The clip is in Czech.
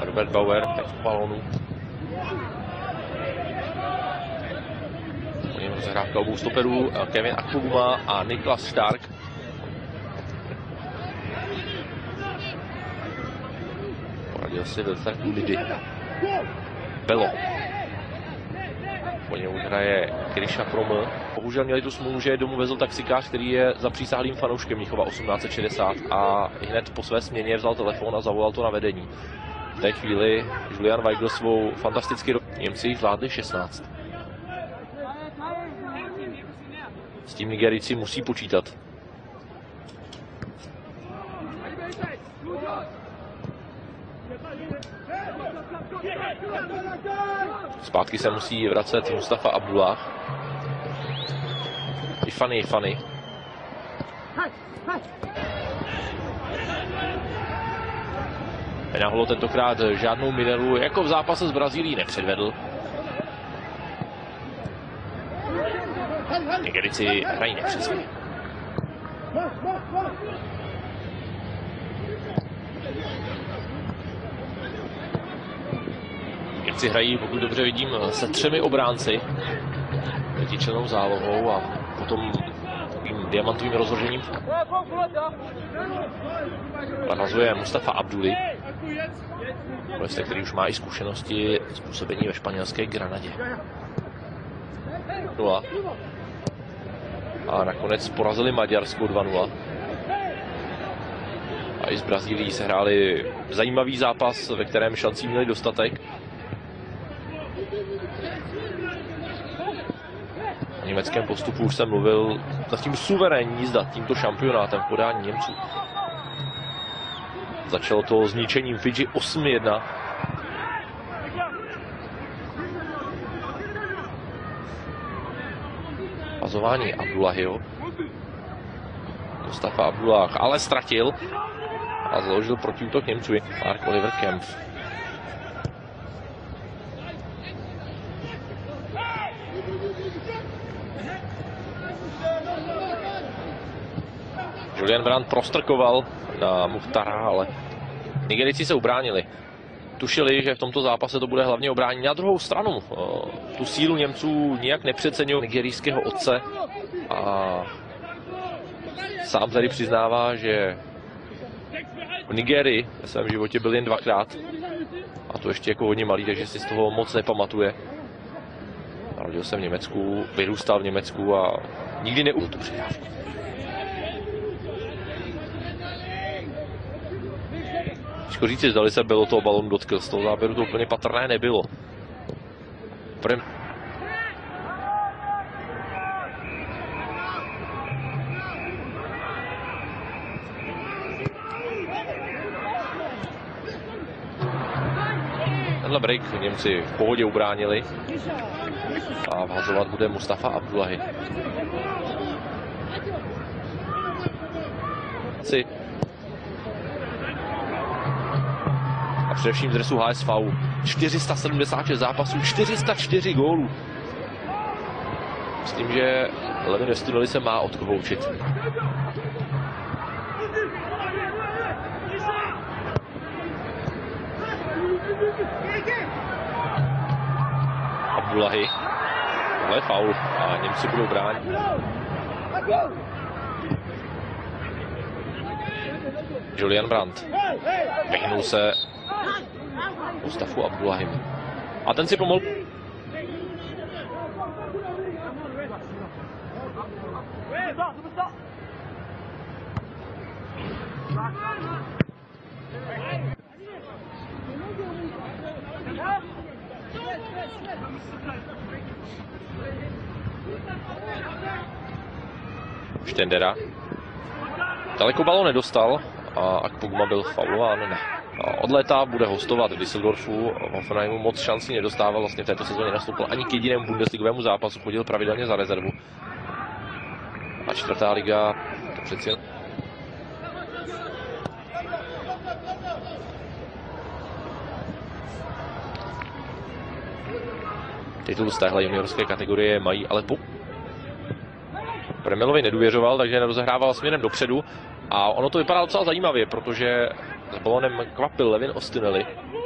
Robert Bauer, teď v balónu. Po něm rozehrávka obou stoperů, Kevin Akpoguma a Niklas Stark. Poradil si Wilfred Ulidy. Belo. Po něm už hraje Krisha Proml. Bohužel měli tu smůlu, že domů vezl taxikář, který je zapřísáhlým fanouškem Mnichova 1860 a hned po své směně vzal telefon a zavolal to na vedení. V té chvíli Julian Weigl svou fantasticky Němci jich zvládli 16. S tím Nigerijci musí počítat. Zpátky se musí vracet Mustafa Abdullah. I Fanny. Penaholo tentokrát žádnou minelu jako v zápase s Brazílií nepředvedl. Nigerijci hrají nepřesně. Němci hrají, pokud dobře vidím, se 3 obránci, 5člennou zálohou a potom takovým diamantovým rozložením. Nahazuje Mustafa Abduli, který už má i zkušenosti z působení ve španělské Granadě. 0. A nakonec porazili Maďarsko 2-0. A i z Brazílií se hráli zajímavý zápas, ve kterém šancí měli dostatek. O německém postupu už jsem mluvil, zatím suverénní jízda tímto šampionátem v podání Němců. Začalo to zničením Fidži 8-1. Pazování Abdullahiho. Mustafa Abdullah ale ztratil a založil protiútok Němců. Mark Oliver Kempf. Julian Brandt prostrkoval na Muhtara, ale Nigerijci se ubránili. Tušili, že v tomto zápase to bude hlavně obrání. Na druhou stranu tu sílu Němců nijak nepřeceňují nigerijského otce a sám tady přiznává, že v Nigerii ve svém životě byl jen 2krát a to ještě jako hodně malý, takže si z toho moc nepamatuje. Narodil se v Německu, vyrůstal v Německu a nikdy neužil tu přidávku. Těžko říci, zdali se bylo toho balónu dotkl, z toho záběru to úplně patrné nebylo. Tenhle break Němci v pohodě ubránili a vhazovat bude Mustafa Abdullahi. A především z dresu HSV 476 zápasů, 404 gólů. Myslím, že Levin Westuneli se má od koho učit. Abdullahi. Tohle je faul a Němci budou bránit. Julian Brandt vyhnul se Mustafu Abdullahimu. A ten si pomohl. Štendera. Daleko balón nedostal a Akpoguma byl faulován. Ne. Odlétá, bude hostovat v Düsseldorfu. Hoffenheimu moc šancí nedostával, vlastně v této sezóně nastoupil ani k jedinému bundesligovému zápasu, chodil pravidelně za rezervu. A 4. liga, to přeci jen. Titul z téhle juniorské kategorie mají ale Premelovi nedůvěřoval, takže nerozehrával směrem dopředu. A ono to vypadá docela zajímavě, protože s balónem kvapil Levin Westuneli.